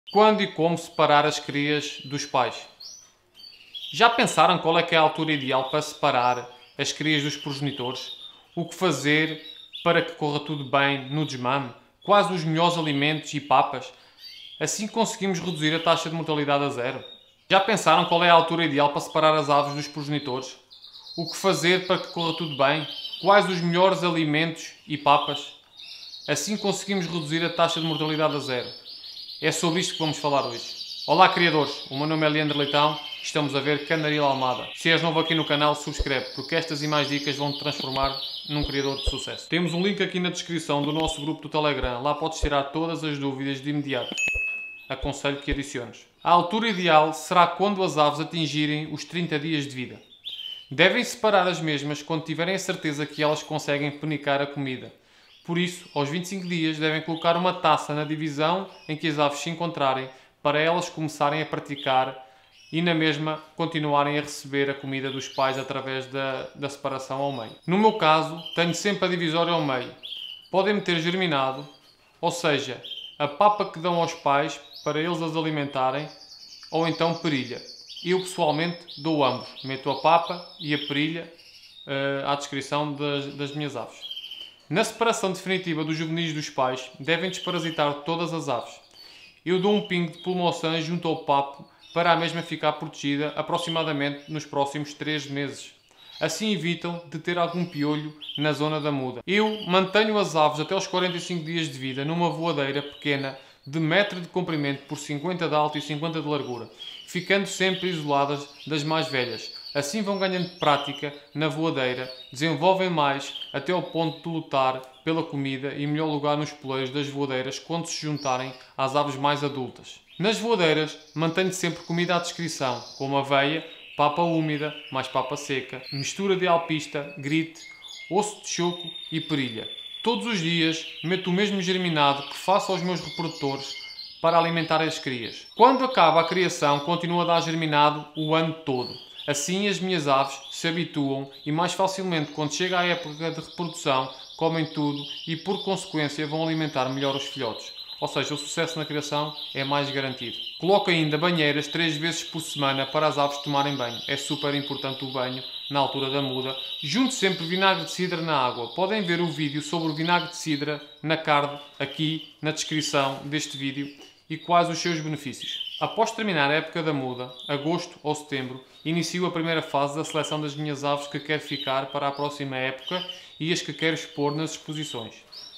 Quando e como separar as crias dos pais? Já pensaram qual é que é a altura ideal para separar as crias dos progenitores? O que fazer para que corra tudo bem no desmame? Quais os melhores alimentos e papas? Assim conseguimos reduzir a taxa de mortalidade a zero. Já pensaram qual é a altura ideal para separar as aves dos progenitores? O que fazer para que corra tudo bem? Quais os melhores alimentos e papas? Assim conseguimos reduzir a taxa de mortalidade a zero. É sobre isto que vamos falar hoje. Olá criadores, o meu nome é Leandro Leitão e estamos a ver Candaril Almada. Se és novo aqui no canal, subscreve, porque estas e mais dicas vão te transformar num criador de sucesso. Temos um link aqui na descrição do nosso grupo do Telegram, lá podes tirar todas as dúvidas de imediato. Aconselho que adiciones. A altura ideal será quando as aves atingirem os 30 dias de vida. Devem separar as mesmas quando tiverem a certeza que elas conseguem penicar a comida. Por isso, aos 25 dias devem colocar uma taça na divisão em que as aves se encontrarem para elas começarem a praticar e na mesma continuarem a receber a comida dos pais através da separação ao meio. No meu caso, tenho sempre a divisória ao meio. Podem meter germinado, ou seja, a papa que dão aos pais para eles as alimentarem, ou então perilha. Eu pessoalmente dou ambos. Meto a papa e a perilha à descrição das minhas aves. Na separação definitiva dos juvenis dos pais, devem desparasitar todas as aves. Eu dou um pingo de pulmoção junto ao papo para a mesma ficar protegida aproximadamente nos próximos 3 meses. Assim evitam de ter algum piolho na zona da muda. Eu mantenho as aves até aos 45 dias de vida numa voadeira pequena de 1 metro de comprimento por 50 de alto e 50 de largura, ficando sempre isoladas das mais velhas. Assim vão ganhando prática na voadeira, desenvolvem mais até ao ponto de lutar pela comida e melhor lugar nos poleiros das voadeiras quando se juntarem às aves mais adultas. Nas voadeiras mantenho sempre comida à discrição, como aveia, papa úmida, mais papa seca, mistura de alpista, grite, osso de choco e perilha. Todos os dias meto o mesmo germinado que faço aos meus reprodutores para alimentar as crias. Quando acaba a criação, continuo a dar germinado o ano todo. Assim as minhas aves se habituam e mais facilmente, quando chega a época de reprodução, comem tudo e por consequência vão alimentar melhor os filhotes. Ou seja, o sucesso na criação é mais garantido. Coloco ainda banheiras 3 vezes por semana para as aves tomarem banho. É super importante o banho na altura da muda. Junto sempre vinagre de cidra na água. Podem ver o vídeo sobre o vinagre de cidra na card aqui na descrição deste vídeo e quais os seus benefícios. Após terminar a época da muda, agosto ou setembro, inicio a primeira fase da seleção das minhas aves que quero ficar para a próxima época e as que quero expor nas exposições.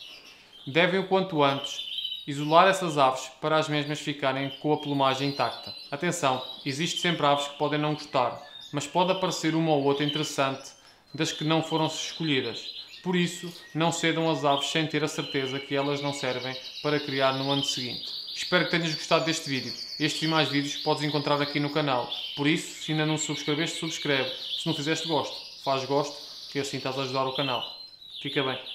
Devem o quanto antes isolar essas aves para as mesmas ficarem com a plumagem intacta. Atenção, existe sempre aves que podem não gostar, mas pode aparecer uma ou outra interessante das que não foram escolhidas. Por isso, não cedam as aves sem ter a certeza que elas não servem para criar no ano seguinte. Espero que tenhas gostado deste vídeo. Estes e mais vídeos podes encontrar aqui no canal. Por isso, se ainda não subscreveste, subscreve. Se não fizeste gosto, faz gosto, que assim estás a ajudar o canal. Fica bem.